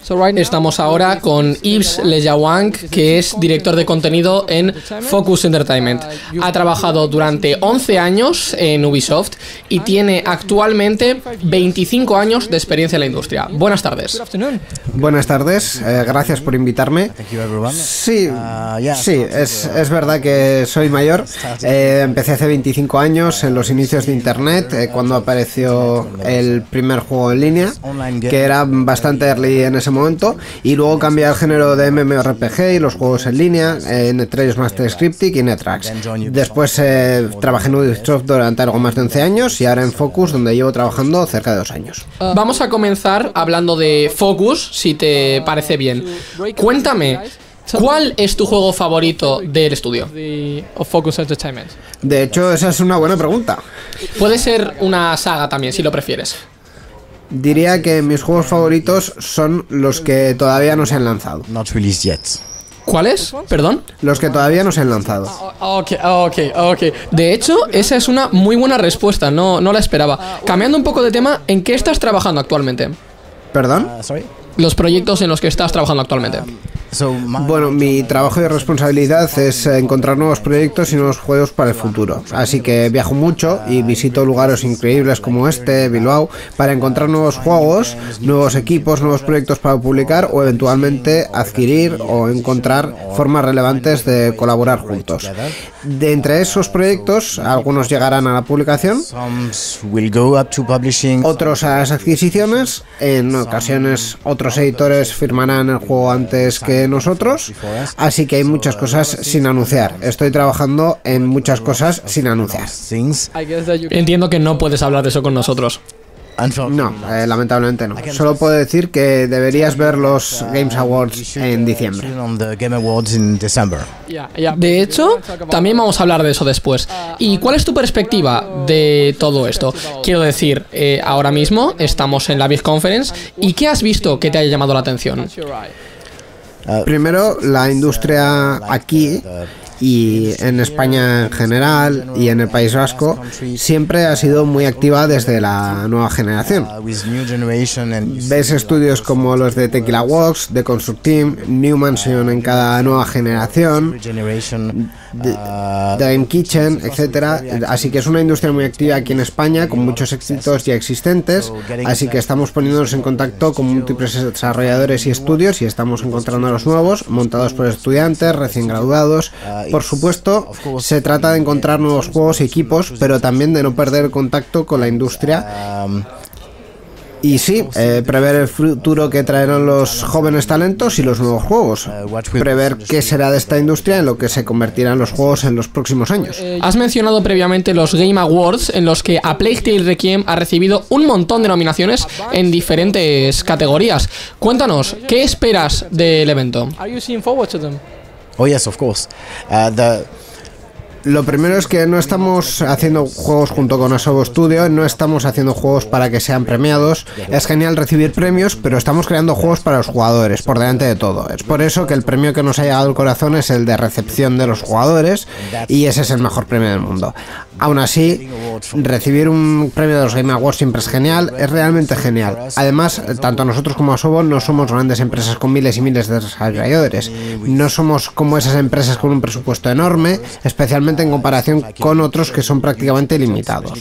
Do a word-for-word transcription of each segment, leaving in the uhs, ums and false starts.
Estamos ahora con Yves Lejawang, que es director de contenido en Focus Entertainment. Ha trabajado durante once años en Ubisoft y tiene actualmente veinticinco años de experiencia en la industria. Buenas tardes. Buenas tardes, eh, gracias por invitarme. Sí, sí, es, es verdad que soy mayor. Eh, empecé hace veinticinco años en los inicios de Internet, eh, cuando apareció el primer juego en línea, que era bastante early en ese momento, y luego cambié al género de MMORPG y los juegos en línea, en Atreus Master Cryptic y Netrax. Después eh, trabajé en Ubisoft durante algo más de once años y ahora en Focus, donde llevo trabajando cerca de dos años. Vamos a comenzar hablando de Focus, si te parece bien. Cuéntame, ¿cuál es tu juego favorito del estudio? De hecho, esa es una buena pregunta. Puede ser una saga también, si lo prefieres. Diría que mis juegos favoritos son los que todavía no se han lanzado. ¿Cuáles? ¿Perdón? Los que todavía no se han lanzado. Ok, ok, ok. De hecho, esa es una muy buena respuesta, no, no la esperaba. Cambiando un poco de tema, ¿en qué estás trabajando actualmente? ¿Perdón? Los proyectos en los que estás trabajando actualmente. Bueno, mi trabajo y responsabilidad es encontrar nuevos proyectos y nuevos juegos para el futuro. Así que viajo mucho y visito lugares increíbles como este, Bilbao, para encontrar nuevos juegos, nuevos equipos, nuevos proyectos para publicar o eventualmente adquirir o encontrar formas relevantes de colaborar juntos. De entre esos proyectos, algunos llegarán a la publicación, otros a las adquisiciones, en ocasiones otros editores firmarán el juego antes que nosotros, así que hay muchas cosas sin anunciar. Estoy trabajando en muchas cosas sin anunciar. Entiendo que no puedes hablar de eso con nosotros. No, eh, lamentablemente no. Solo puedo decir que deberías ver los Games Awards en diciembre. De hecho, también vamos a hablar de eso después. ¿Y cuál es tu perspectiva de todo esto? Quiero decir, eh, ahora mismo estamos en la Big Conference, ¿y qué has visto que te haya llamado la atención? Primero, la industria aquí y en España en general y en el País Vasco siempre ha sido muy activa desde la nueva generación. Ves estudios como los de Tequila Works, de Construct Team, New Mansion en cada nueva generación, Dream Kitchen, etcétera. Así que es una industria muy activa aquí en España, con muchos éxitos ya existentes, así que estamos poniéndonos en contacto con múltiples desarrolladores y estudios y estamos encontrando a los nuevos, montados por estudiantes, recién graduados. Por supuesto, se trata de encontrar nuevos juegos y equipos, pero también de no perder el contacto con la industria. Y sí, eh, prever el futuro que traerán los jóvenes talentos y los nuevos juegos. Prever qué será de esta industria en lo que se convertirán los juegos en los próximos años. Has mencionado previamente los Game Awards, en los que A Plague Tale Requiem ha recibido un montón de nominaciones en diferentes categorías. Cuéntanos, ¿qué esperas del evento? Oh yes, of course. Uh, the Lo primero es que no estamos haciendo juegos junto con Asobo Studio, no estamos haciendo juegos para que sean premiados. Es genial recibir premios, pero estamos creando juegos para los jugadores, por delante de todo. Es por eso que el premio que nos ha llegado al corazón es el de recepción de los jugadores, y ese es el mejor premio del mundo. Aún así, recibir un premio de los Game Awards siempre es genial, es realmente genial. Además, tanto nosotros como Asobo no somos grandes empresas con miles y miles de desarrolladores. No somos como esas empresas con un presupuesto enorme, especialmente en comparación con otros que son prácticamente limitados.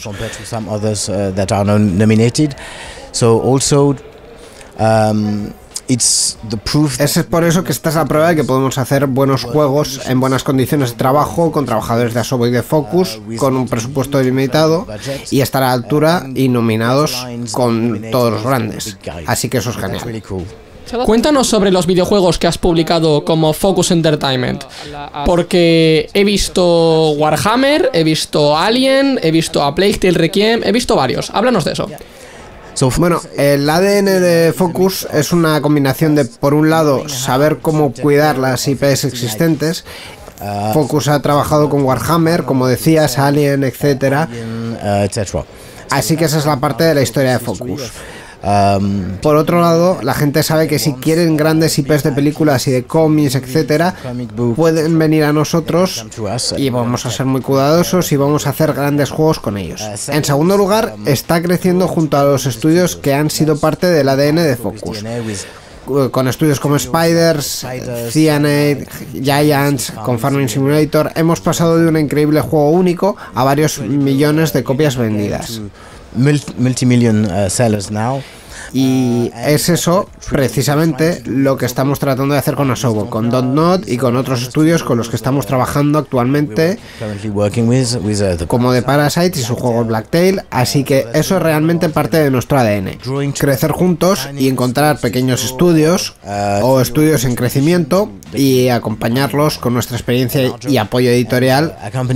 Es por eso que esta es la prueba de que podemos hacer buenos juegos en buenas condiciones de trabajo, con trabajadores de Asobo y de Focus, con un presupuesto limitado, y estar a la altura y nominados con todos los grandes. Así que eso es genial. Cuéntanos sobre los videojuegos que has publicado como Focus Entertainment, porque he visto Warhammer, he visto Alien, he visto A Plague Tale Requiem, he visto varios. Háblanos de eso. Bueno, el A D N de Focus es una combinación de, por un lado, saber cómo cuidar las I Pes existentes. Focus ha trabajado con Warhammer, como decías, Alien, etcétera. Así que esa es la parte de la historia de Focus. Um, por otro lado, la gente sabe que si quieren grandes I Pes de películas y de cómics, etcétera, pueden venir a nosotros y vamos a ser muy cuidadosos y vamos a hacer grandes juegos con ellos. En segundo lugar, está creciendo junto a los estudios que han sido parte del A D N de Focus. con estudios como Spiders, Cyanide, Giants, con Farming Simulator, hemos pasado de un increíble juego único a varios millones de copias vendidas. Multi-million uh, sellers now. Y es eso precisamente lo que estamos tratando de hacer con Asobo, con Dontnod y con otros estudios con los que estamos trabajando actualmente, como The Parasite y su juego Blacktail, así que eso es realmente parte de nuestro A D N. Crecer juntos y encontrar pequeños estudios o estudios en crecimiento y acompañarlos con nuestra experiencia y apoyo editorial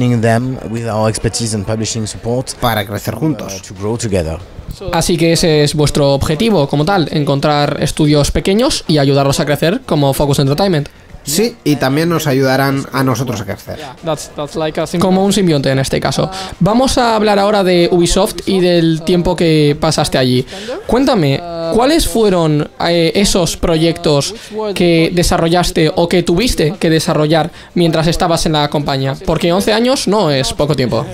para crecer juntos. Así que ese es vuestro objetivo como tal, encontrar estudios pequeños y ayudarlos a crecer como Focus Entertainment. Sí, y también nos ayudarán a nosotros a crecer. Como un simbionte en este caso. Vamos a hablar ahora de Ubisoft y del tiempo que pasaste allí. Cuéntame, ¿cuáles fueron eh, esos proyectos que desarrollaste o que tuviste que desarrollar mientras estabas en la compañía? Porque once años no es poco tiempo.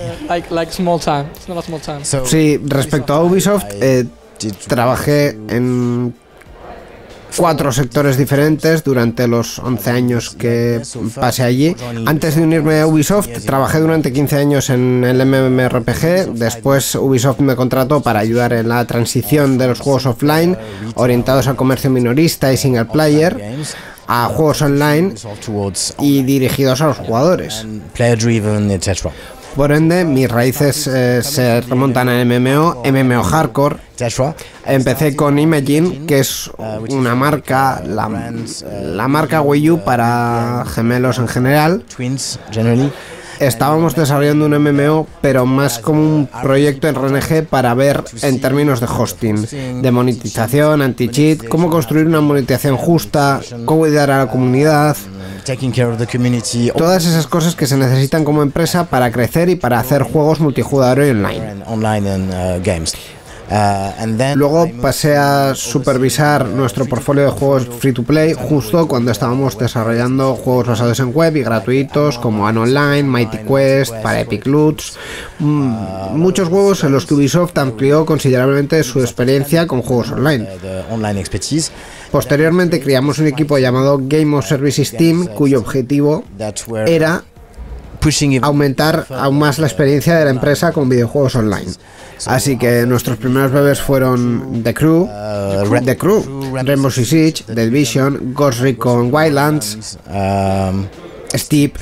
Sí, respecto a Ubisoft, eh, trabajé en cuatro sectores diferentes durante los once años que pasé allí. Antes de unirme a Ubisoft, trabajé durante quince años en el MMORPG. Después Ubisoft me contrató para ayudar en la transición de los juegos offline orientados al comercio minorista y single player a juegos online y dirigidos a los jugadores. Por ende, mis raíces eh, se remontan a M M O, M M O Hardcore. Empecé con Imagine, que es una marca, la, la marca Wii U para gemelos en general. Estábamos desarrollando un M M O, pero más como un proyecto en R N G para ver en términos de hosting, de monetización, anti-cheat, cómo construir una monetización justa, cómo cuidar a la comunidad. Todas esas cosas que se necesitan como empresa para crecer y para hacer juegos multijugador y online. Luego pasé a supervisar nuestro portfolio de juegos free to play justo cuando estábamos desarrollando juegos basados en web y gratuitos como An Online, Mighty Quest, para Epic Loots, mm, muchos juegos en los que Ubisoft amplió considerablemente su experiencia con juegos online. Posteriormente creamos un equipo llamado Game of Services Team, cuyo objetivo era aumentar aún más la experiencia de la empresa con videojuegos online. Así que nuestros primeros bebés fueron The Crew, The Crew, Rainbow Six Siege, The Division, Ghost Recon Wildlands, Steep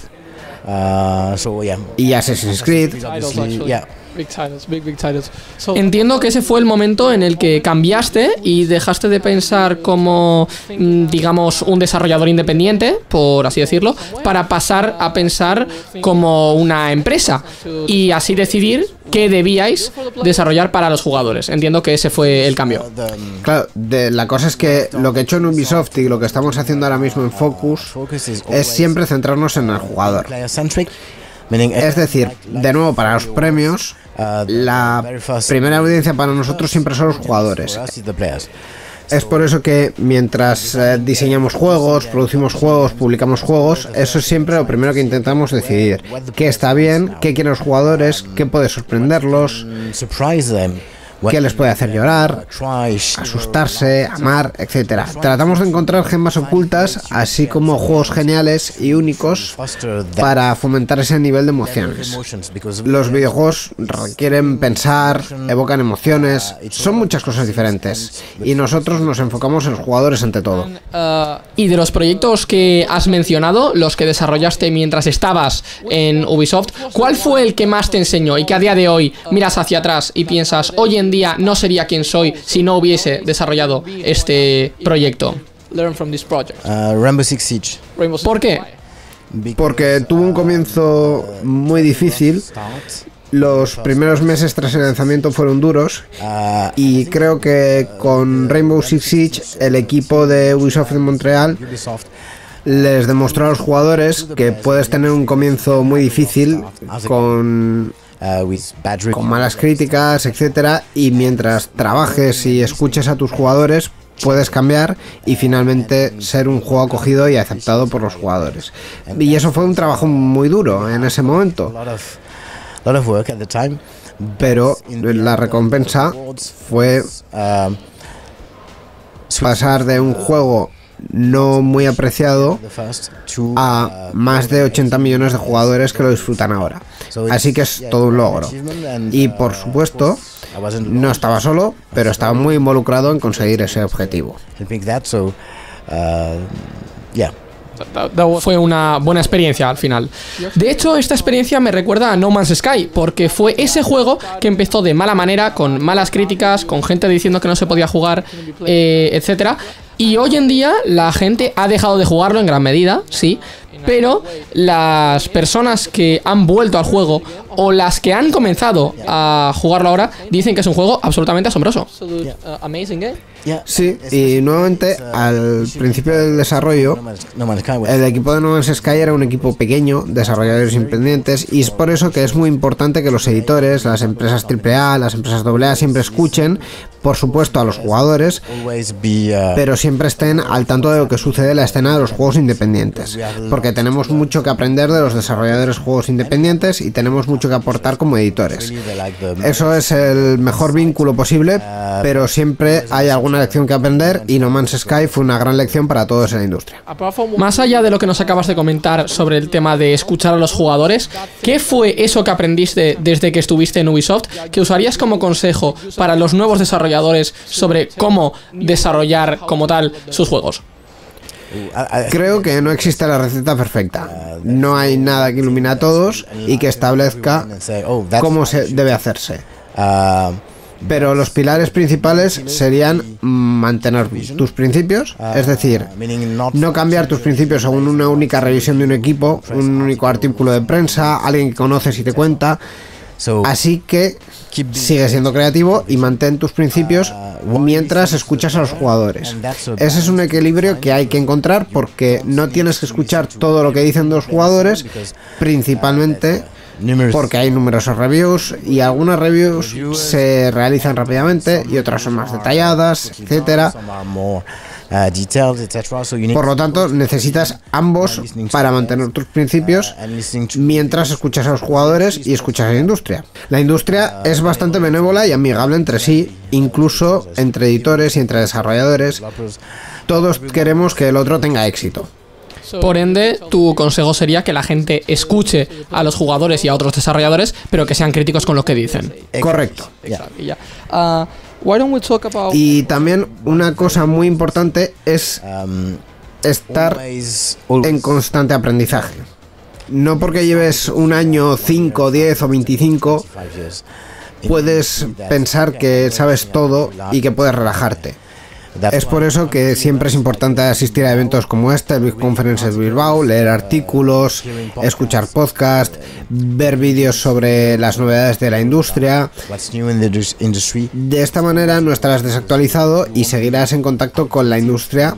y Assassin's Creed. Entiendo que ese fue el momento en el que cambiaste y dejaste de pensar como, digamos, un desarrollador independiente, por así decirlo, para pasar a pensar como una empresa y así decidir qué debíais desarrollar para los jugadores. Entiendo que ese fue el cambio. Claro, de, la cosa es que lo que he hecho en Ubisoft y lo que estamos haciendo ahora mismo en Focus es siempre centrarnos en el jugador. Es decir, de nuevo, para los premios, la primera audiencia para nosotros siempre son los jugadores. Es por eso que mientras eh, diseñamos juegos, producimos juegos, publicamos juegos, eso es siempre lo primero que intentamos decidir. ¿Qué está bien? ¿Qué quieren los jugadores? ¿Qué puede sorprenderlos? ¿Qué les puede hacer llorar, asustarse, amar, etcétera? Tratamos de encontrar gemas ocultas, así como juegos geniales y únicos para fomentar ese nivel de emociones. Los videojuegos requieren pensar, evocan emociones, son muchas cosas diferentes y nosotros nos enfocamos en los jugadores ante todo. Y de los proyectos que has mencionado, los que desarrollaste mientras estabas en Ubisoft, ¿cuál fue el que más te enseñó y que a día de hoy miras hacia atrás y piensas, hoy en día no sería quien soy si no hubiese desarrollado este proyecto? Uh, Rainbow Six Siege. ¿Por qué? Porque tuvo un comienzo muy difícil. Los primeros meses tras el lanzamiento fueron duros y creo que con Rainbow Six Siege el equipo de Ubisoft en Montreal les demostró a los jugadores que puedes tener un comienzo muy difícil con con malas críticas, etcétera, y mientras trabajes y escuches a tus jugadores puedes cambiar y finalmente ser un juego acogido y aceptado por los jugadores. Y eso fue un trabajo muy duro en ese momento, pero la recompensa fue pasar de un juego no muy apreciado a más de ochenta millones de jugadores que lo disfrutan ahora. Así que es todo un logro. Y por supuesto, no estaba solo, pero estaba muy involucrado en conseguir ese objetivo. Fue una buena experiencia al final. De hecho, esta experiencia me recuerda a No Man's Sky, porque fue ese juego que empezó de mala manera, con malas críticas, con gente diciendo que no se podía jugar, eh, etcétera. Y hoy en día la gente ha dejado de jugarlo en gran medida, sí, pero las personas que han vuelto al juego o las que han comenzado a jugarlo ahora dicen que es un juego absolutamente asombroso. Sí, y nuevamente al principio del desarrollo el equipo de No Man's Sky era un equipo pequeño, desarrolladores independientes, y es por eso que es muy importante que los editores, las empresas triple A, las empresas doble A siempre escuchen, por supuesto, a los jugadores, pero siempre estén al tanto de lo que sucede en la escena de los juegos independientes, porque tenemos mucho que aprender de los desarrolladores de juegos independientes y tenemos mucho que aportar como editores. Eso es el mejor vínculo posible, pero siempre hay alguna lección que aprender, y No Man's Sky fue una gran lección para todos en la industria. Más allá de lo que nos acabas de comentar sobre el tema de escuchar a los jugadores, ¿qué fue eso que aprendiste desde que estuviste en Ubisoft que usarías como consejo para los nuevos desarrolladores sobre cómo desarrollar como tal sus juegos? Creo que no existe la receta perfecta. No hay nada que ilumine a todos y que establezca cómo se debe hacerse. Pero los pilares principales serían mantener tus principios, es decir, no cambiar tus principios según una única revisión de un equipo, un único artículo de prensa, alguien que conoces y te cuenta. Así que sigue siendo creativo y mantén tus principios mientras escuchas a los jugadores. Ese es un equilibrio que hay que encontrar, porque no tienes que escuchar todo lo que dicen los jugadores, principalmente porque hay numerosos reviews, y algunas reviews se realizan rápidamente y otras son más detalladas, etcétera. Por lo tanto, necesitas ambos para mantener tus principios mientras escuchas a los jugadores y escuchas a la industria. La industria es bastante benévola y amigable entre sí, incluso entre editores y entre desarrolladores. Todos queremos que el otro tenga éxito. Por ende, tu consejo sería que la gente escuche a los jugadores y a otros desarrolladores, pero que sean críticos con lo que dicen. Correcto. Yeah. Uh, why don't we talk about... Y también una cosa muy importante es estar en constante aprendizaje. No porque lleves un año, cinco, diez o veinticinco, puedes pensar que sabes todo y que puedes relajarte. Es por eso que siempre es importante asistir a eventos como este, el Big Conference de Bilbao, leer artículos, escuchar podcasts, ver vídeos sobre las novedades de la industria. De esta manera no estarás desactualizado y seguirás en contacto con la industria,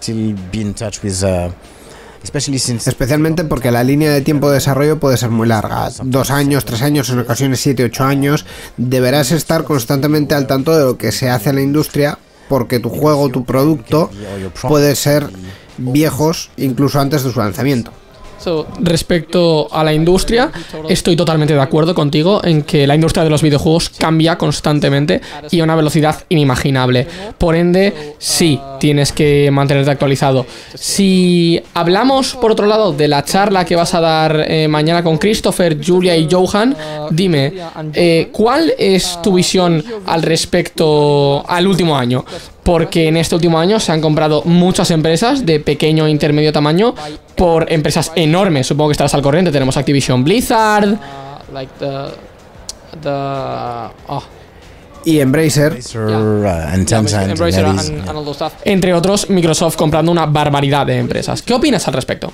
especialmente porque la línea de tiempo de desarrollo puede ser muy larga, dos años, tres años, en ocasiones siete, ocho años. Deberás estar constantemente al tanto de lo que se hace en la industria, porque tu juego, tu producto, puede ser viejos incluso antes de su lanzamiento. Respecto a la industria, estoy totalmente de acuerdo contigo en que la industria de los videojuegos cambia constantemente y a una velocidad inimaginable. Por ende, sí, tienes que mantenerte actualizado. Si hablamos, por otro lado, de la charla que vas a dar eh, mañana con Christopher, Julia y Johan, dime, eh, ¿cuál es tu visión al respecto al último año? Porque en este último año se han comprado muchas empresas de pequeño e intermedio tamaño por empresas enormes. Supongo que estarás al corriente. Tenemos Activision Blizzard, uh, like the, the, oh. y Embracer, yeah. and Tencent, Embracer and, and, and all those stuff. Entre otros, Microsoft comprando una barbaridad de empresas. ¿Qué opinas al respecto?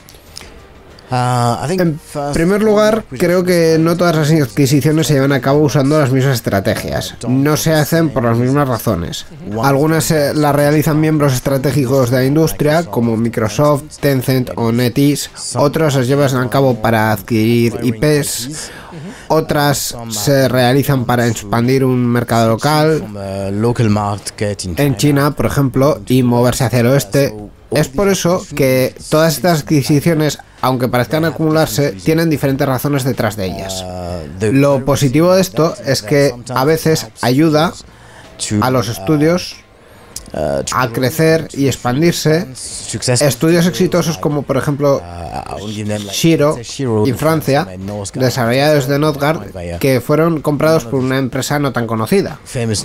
En primer lugar, creo que no todas las adquisiciones se llevan a cabo usando las mismas estrategias. No se hacen por las mismas razones. Algunas eh, las realizan miembros estratégicos de la industria, como Microsoft, Tencent o NetEase. Otras las llevan a cabo para adquirir I Pes. Otras se realizan para expandir un mercado local, en China, por ejemplo, y moverse hacia el oeste. Es por eso que todas estas adquisiciones, aunque parezcan acumularse, tienen diferentes razones detrás de ellas. Lo positivo de esto es que a veces ayuda a los estudios a crecer y expandirse. Estudios exitosos como por ejemplo Shiro en Francia, desarrolladores de Northgard, que fueron comprados por una empresa no tan conocida.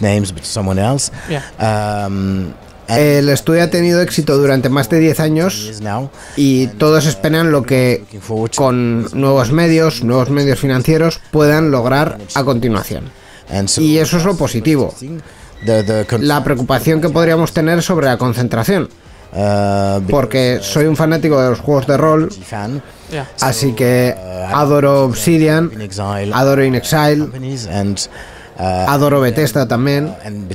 El estudio ha tenido éxito durante más de diez años y todos esperan lo que con nuevos medios, nuevos medios financieros puedan lograr a continuación. Y eso es lo positivo. La preocupación que podríamos tener sobre la concentración, porque soy un fanático de los juegos de rol, así que adoro Obsidian, adoro InXile, adoro Bethesda también,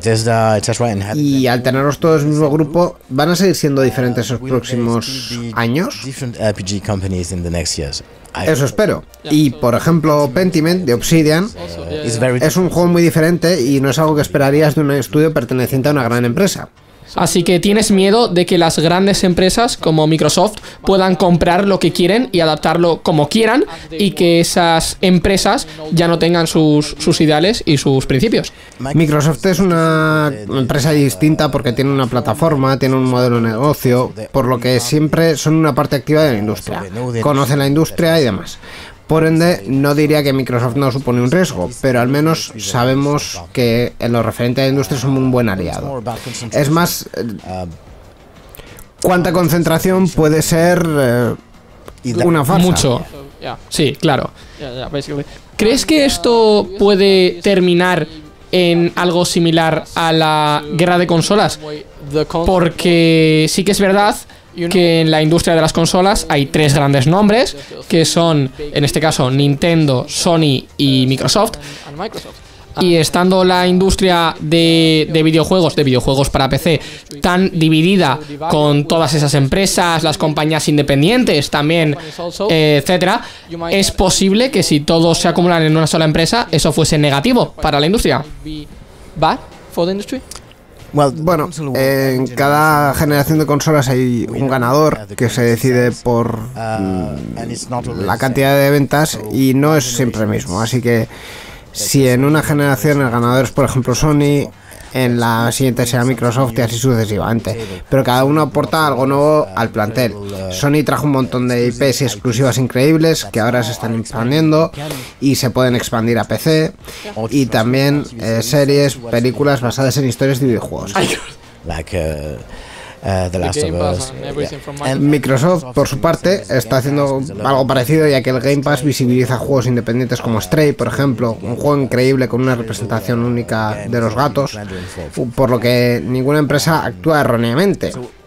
y al tenerlos todos en el mismo grupo, ¿van a seguir siendo diferentes los próximos años? Eso espero. Y por ejemplo, Pentiment de Obsidian es un juego muy diferente y no es algo que esperarías de un estudio perteneciente a una gran empresa. Así que tienes miedo de que las grandes empresas como Microsoft puedan comprar lo que quieren y adaptarlo como quieran, y que esas empresas ya no tengan sus, sus ideales y sus principios. Microsoft es una empresa distinta porque tiene una plataforma, tiene un modelo de negocio, por lo que siempre son una parte activa de la industria. Conocen la industria y demás. Por ende, no diría que Microsoft no supone un riesgo, pero al menos sabemos que en lo referente a la industria son un buen aliado. Es más, ¿cuánta concentración puede ser eh, una farsa? Mucho. Sí, claro. ¿Crees que esto puede terminar en algo similar a la guerra de consolas? Porque sí que es verdad que en la industria de las consolas hay tres grandes nombres, que son, en este caso, Nintendo, Sony y Microsoft. Y estando la industria de, de videojuegos, de videojuegos para P C, tan dividida con todas esas empresas, las compañías independientes también, eh, etcétera, es posible que si todos se acumulan en una sola empresa, eso fuese negativo para la industria. ¿Bad for the industry? Bueno, en cada generación de consolas hay un ganador que se decide por mm, la cantidad de ventas, y no es siempre el mismo. Así que si en una generación el ganador es por ejemplo Sony, en la siguiente será Microsoft y así sucesivamente. Pero cada uno aporta algo nuevo al plantel. Sony trajo un montón de I Pes y exclusivas increíbles que ahora se están expandiendo y se pueden expandir a P C. Y también eh, series, películas basadas en historias de videojuegos. Uh, The Last of Us. Yeah. Microsoft, por su parte, está haciendo algo parecido, ya que el Game Pass visibiliza juegos independientes como Stray, por ejemplo, un juego increíble con una representación única de los gatos, por lo que ninguna empresa actúa erróneamente.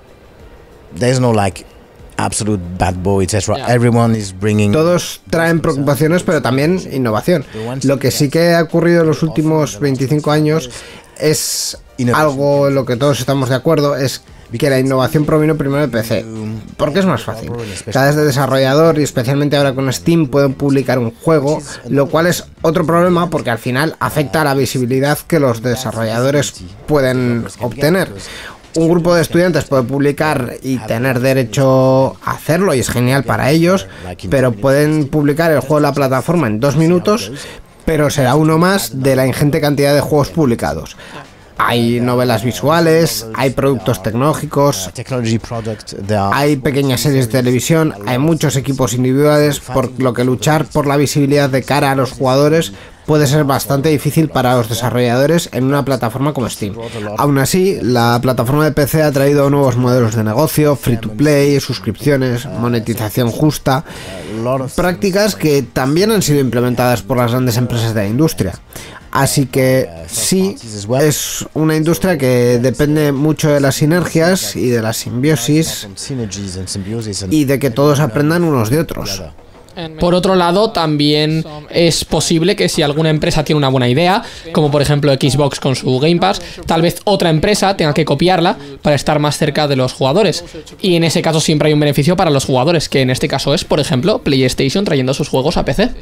Todos traen preocupaciones, pero también innovación. Lo que sí que ha ocurrido en los últimos veinticinco años es algo en lo que todos estamos de acuerdo, es que la innovación provino primero de P C, porque es más fácil. Cada desarrollador, y especialmente ahora con Steam, pueden publicar un juego, lo cual es otro problema porque al final afecta a la visibilidad que los desarrolladores pueden obtener. Un grupo de estudiantes puede publicar y tener derecho a hacerlo, y es genial para ellos, pero pueden publicar el juego en la plataforma en dos minutos, pero será uno más de la ingente cantidad de juegos publicados. Hay novelas visuales, hay productos tecnológicos, hay pequeñas series de televisión, hay muchos equipos individuales, por lo que luchar por la visibilidad de cara a los jugadores puede ser bastante difícil para los desarrolladores en una plataforma como Steam. Aún así, la plataforma de P C ha traído nuevos modelos de negocio, free to play, suscripciones, monetización justa, prácticas que también han sido implementadas por las grandes empresas de la industria. Así que sí, es una industria que depende mucho de las sinergias y de la simbiosis y de que todos aprendan unos de otros. Por otro lado, también es posible que si alguna empresa tiene una buena idea, como por ejemplo Xbox con su Game Pass, tal vez otra empresa tenga que copiarla para estar más cerca de los jugadores. Y en ese caso siempre hay un beneficio para los jugadores, que en este caso es, por ejemplo, PlayStation trayendo sus juegos a P C.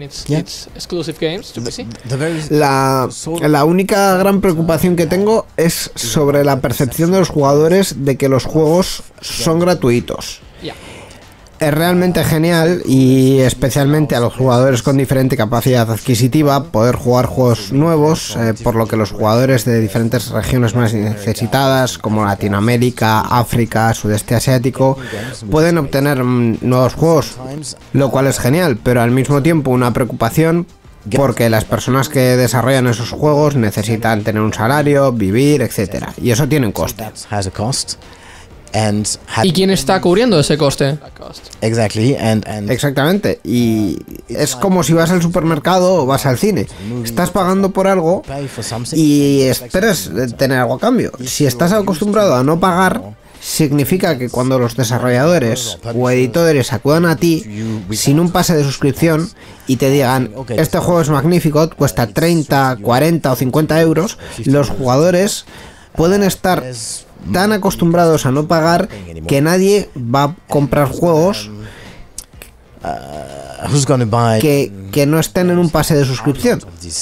La, la única gran preocupación que tengo es sobre la percepción de los jugadores de que los juegos son gratuitos. Es realmente genial y especialmente a los jugadores con diferente capacidad adquisitiva poder jugar juegos nuevos, eh, por lo que los jugadores de diferentes regiones más necesitadas como Latinoamérica, África, Sudeste Asiático pueden obtener mm, nuevos juegos, lo cual es genial, pero al mismo tiempo una preocupación porque las personas que desarrollan esos juegos necesitan tener un salario, vivir, etcétera, y eso tiene un coste. And ¿Y quién está cubriendo ese coste? Exactly, and, and Exactamente, y es como si vas al supermercado o vas al cine. Estás pagando por algo y esperas tener algo a cambio. Si estás acostumbrado a no pagar, significa que cuando los desarrolladores o editores acudan a ti sin un pase de suscripción y te digan, este juego es magnífico, cuesta treinta, cuarenta o cincuenta euros, los jugadores pueden estar tan acostumbrados a no pagar que nadie va a comprar juegos que, que no estén en un pase de suscripción.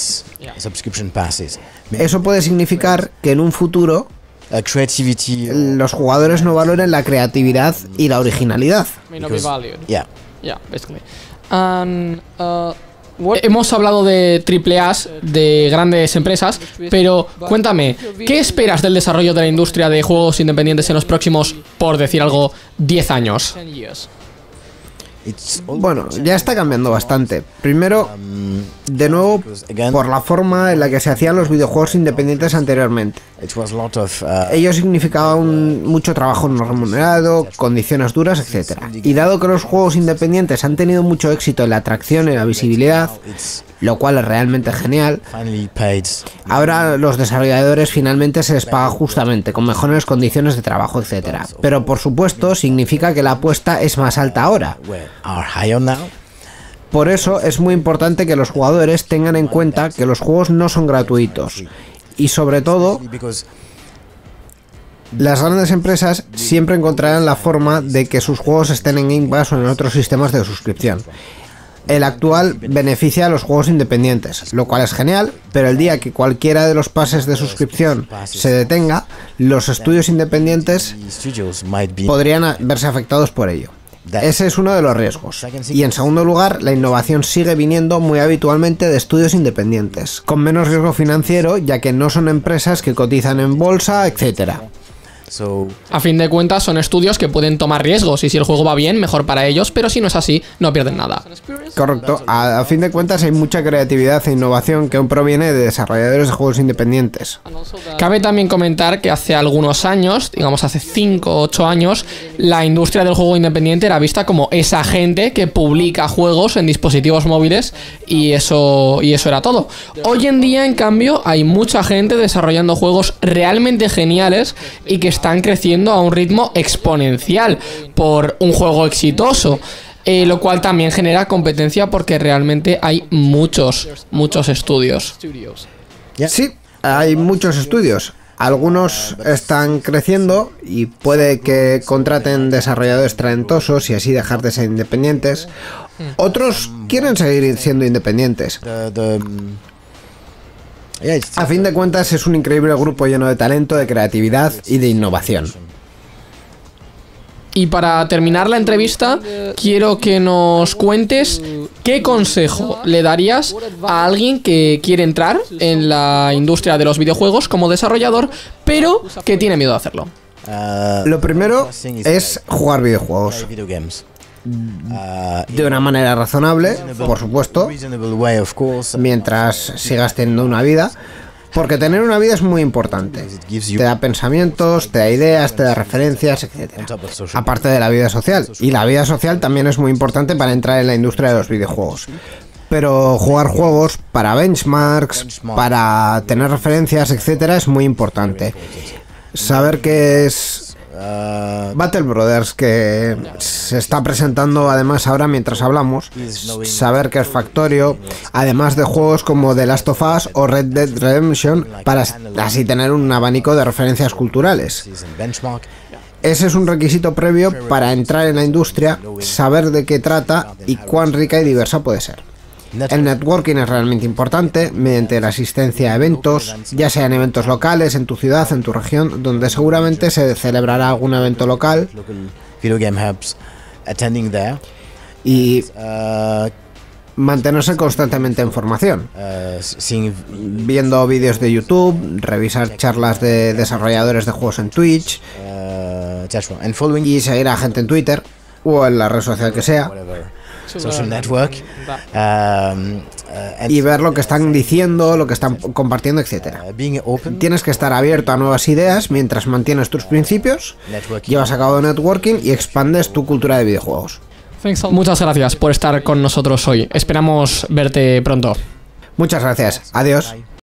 Eso puede significar que en un futuro los jugadores no valoren la creatividad y la originalidad. Yeah. Yeah, basically. And, uh, hemos hablado de triple A, de grandes empresas, pero cuéntame, ¿qué esperas del desarrollo de la industria de juegos independientes en los próximos, por decir algo, diez años? Bueno, ya está cambiando bastante. Primero, de nuevo, por la forma en la que se hacían los videojuegos independientes anteriormente. Ello significaba un, mucho trabajo no remunerado, condiciones duras, etcétera. Y dado que los juegos independientes han tenido mucho éxito en la atracción y la visibilidad, lo cual es realmente genial, ahora los desarrolladores finalmente se les paga justamente, con mejores condiciones de trabajo, etcétera. Pero por supuesto significa que la apuesta es más alta ahora. Por eso es muy importante que los jugadores tengan en cuenta que los juegos no son gratuitos. Y sobre todo, las grandes empresas siempre encontrarán la forma de que sus juegos estén en Game Pass o en otros sistemas de suscripción. El actual beneficia a los juegos independientes, lo cual es genial, pero el día que cualquiera de los pases de suscripción se detenga, los estudios independientes podrían verse afectados por ello. Ese es uno de los riesgos. Y en segundo lugar, la innovación sigue viniendo muy habitualmente de estudios independientes, con menos riesgo financiero, ya que no son empresas que cotizan en bolsa, etcétera. A fin de cuentas son estudios que pueden tomar riesgos y si el juego va bien, mejor para ellos, pero si no es así, no pierden nada. Correcto. A, a fin de cuentas hay mucha creatividad e innovación que aún proviene de desarrolladores de juegos independientes. Cabe también comentar que hace algunos años, digamos hace cinco o ocho años, la industria del juego independiente era vista como esa gente que publica juegos en dispositivos móviles y eso, y eso era todo. Hoy en día, en cambio, hay mucha gente desarrollando juegos realmente geniales y que están creciendo a un ritmo exponencial por un juego exitoso, eh, lo cual también genera competencia porque realmente hay muchos, muchos estudios. Sí, hay muchos estudios. Algunos están creciendo y puede que contraten desarrolladores talentosos y así dejar de ser independientes. Otros quieren seguir siendo independientes. A fin de cuentas es un increíble grupo lleno de talento, de creatividad y de innovación. Y para terminar la entrevista, quiero que nos cuentes qué consejo le darías a alguien que quiere entrar en la industria de los videojuegos como desarrollador, pero que tiene miedo de hacerlo. Lo primero es jugar videojuegos. De una manera razonable, por supuesto, mientras sigas teniendo una vida, porque tener una vida es muy importante. Te da pensamientos, te da ideas, te da referencias, etcétera. Aparte de la vida social. Y la vida social también es muy importante para entrar en la industria de los videojuegos. Pero jugar juegos para benchmarks, para tener referencias, etcétera, es muy importante. Saber que es Battle Brothers, que se está presentando además ahora mientras hablamos, saber que es Factorio, además de juegos como The Last of Us o Red Dead Redemption, para así tener un abanico de referencias culturales. Ese es un requisito previo para entrar en la industria, saber de qué trata y cuán rica y diversa puede ser. El networking es realmente importante mediante la asistencia a eventos, ya sean eventos locales en tu ciudad, en tu región, donde seguramente se celebrará algún evento local. attending there. Y Uh, mantenerse constantemente en formación, uh, seeing viendo vídeos de YouTube, revisar charlas de desarrolladores de juegos en Twitch uh, et cetera. And following y seguir a gente en Twitter o en la red social que sea whatever social network. Um, uh, and y ver lo que están diciendo, lo que están compartiendo, etcétera. uh, being open. Tienes que estar abierto a nuevas ideas mientras mantienes tus principios, Networking. llevas a cabo networking y expandes tu cultura de videojuegos. Muchas gracias por estar con nosotros hoy. Esperamos verte pronto. Muchas gracias. Adiós.